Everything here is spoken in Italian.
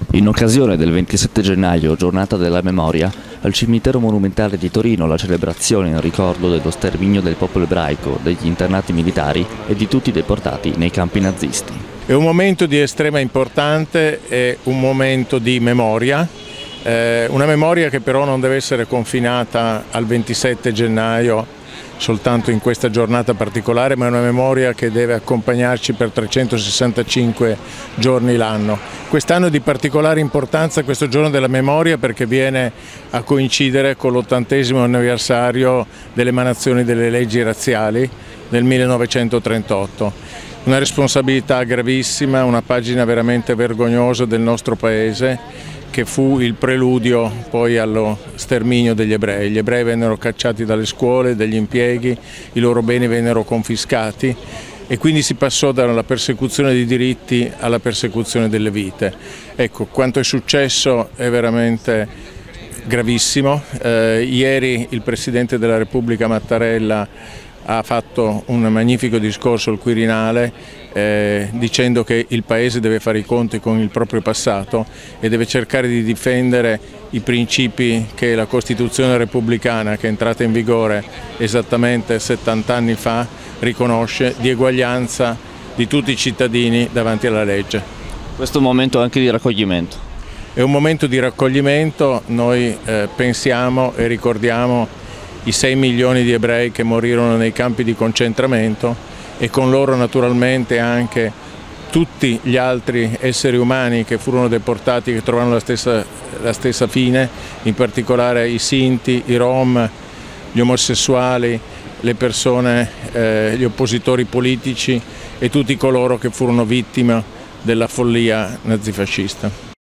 In occasione del 27 gennaio, giornata della memoria, al cimitero monumentale di Torino la celebrazione in ricordo dello sterminio del popolo ebraico, degli internati militari e di tutti i deportati nei campi nazisti. È un momento di estrema importanza, è un momento di memoria, una memoria che però non deve essere confinata al 27 gennaio soltanto in questa giornata particolare, ma è una memoria che deve accompagnarci per 365 giorni l'anno. Quest'anno è di particolare importanza questo giorno della memoria perché viene a coincidere con l'80° anniversario dell'emanazione delle leggi razziali nel 1938. Una responsabilità gravissima, una pagina veramente vergognosa del nostro Paese, che fu il preludio poi allo sterminio degli ebrei. Gli ebrei vennero cacciati dalle scuole, dagli impieghi, i loro beni vennero confiscati e quindi si passò dalla persecuzione dei diritti alla persecuzione delle vite. Ecco, quanto è successo è veramente gravissimo. Ieri il Presidente della Repubblica Mattarella ha fatto un magnifico discorso al Quirinale dicendo che il Paese deve fare i conti con il proprio passato e deve cercare di difendere i principi che la Costituzione repubblicana, che è entrata in vigore esattamente 70 anni fa, riconosce, di eguaglianza di tutti i cittadini davanti alla legge. Questo è un momento anche di raccoglimento. È un momento di raccoglimento, noi pensiamo e ricordiamo i 6 milioni di ebrei che morirono nei campi di concentramento e con loro naturalmente anche tutti gli altri esseri umani che furono deportati, che trovarono la stessa fine, in particolare i Sinti, i Rom, gli omosessuali, le persone, gli oppositori politici e tutti coloro che furono vittime della follia nazifascista.